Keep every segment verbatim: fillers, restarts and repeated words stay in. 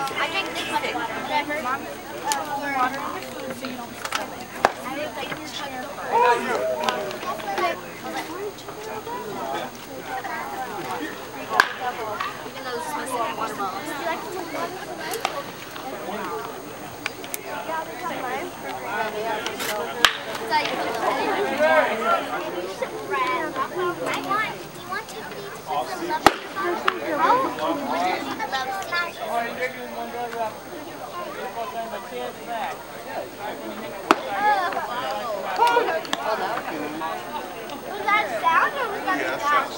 I drink this much water. Whatever. Water. So you don't spill it. I would like to share. Even though this is my second water bottle. Do you like to take water? Yeah, we got mine. So you put it in. I want, do you want Tiffany to put some love in the oh, what do you think about smash? Oh, you're drinking one dollar up. Was that sound or was that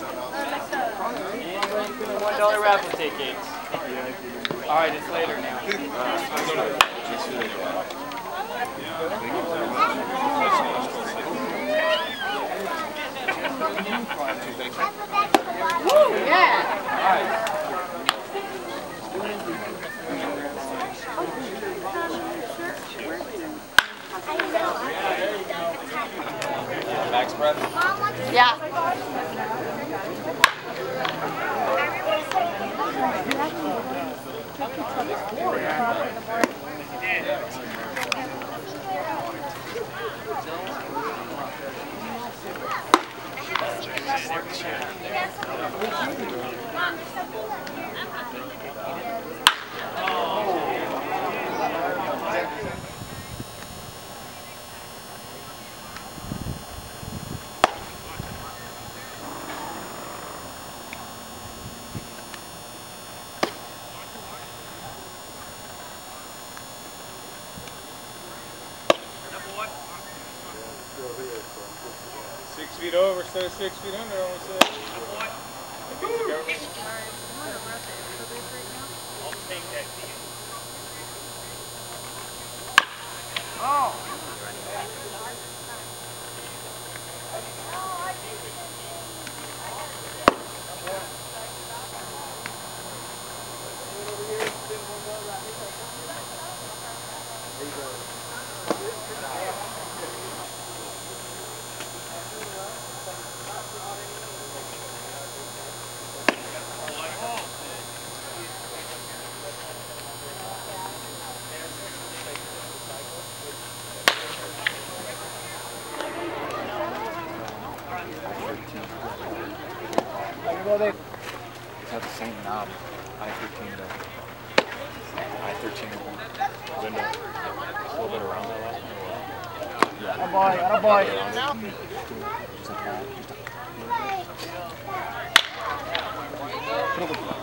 the sound? One dollar raffle tickets. All right, it's later now. Woo! Yeah. All right. Back spread? Yeah. Six feet over instead of six feet under, I almost said. I'll take that deal. Oh! It's got the same knob. I thirteen though. I thirteen window. Just a little bit around that last one. Yeah. Atta boy, atta boy. Just like that. Just like that.